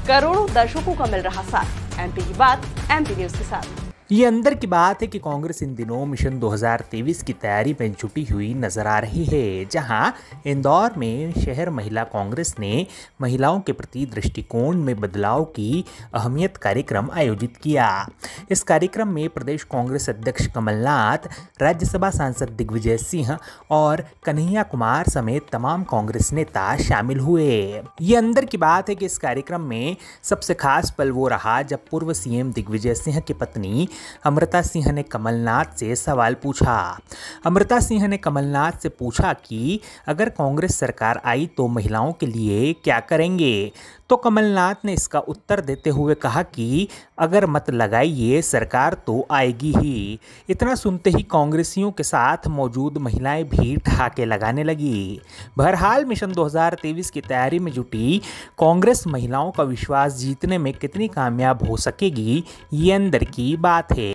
करोड़ों दर्शकों का मिल रहा साथ। एमपी की बात एमपी न्यूज के साथ। ये अंदर की बात है कि कांग्रेस इन दिनों मिशन 2023 की तैयारी में जुटी हुई नजर आ रही है, जहां इंदौर में शहर महिला कांग्रेस ने महिलाओं के प्रति दृष्टिकोण में बदलाव की अहमियत कार्यक्रम आयोजित किया। इस कार्यक्रम में प्रदेश कांग्रेस अध्यक्ष कमलनाथ, राज्यसभा सांसद दिग्विजय सिंह और कन्हैया कुमार समेत तमाम कांग्रेस नेता शामिल हुए। ये अंदर की बात है कि इस कार्यक्रम में सबसे खास पल वो रहा जब पूर्व सीएम दिग्विजय सिंह की पत्नी अमृता सिंह ने कमलनाथ से सवाल पूछा। अमृता सिंह ने कमलनाथ से पूछा कि अगर कांग्रेस सरकार आई तो महिलाओं के लिए क्या करेंगे, तो कमलनाथ ने इसका उत्तर देते हुए कहा कि अगर मत लगाइए सरकार तो आएगी ही। इतना सुनते ही कांग्रेसियों के साथ मौजूद महिलाएं भी ठहाके लगाने लगी। बहरहाल मिशन 2023 की तैयारी में जुटी कांग्रेस महिलाओं का विश्वास जीतने में कितनी कामयाब हो सकेगी, ये अंदर की बात है।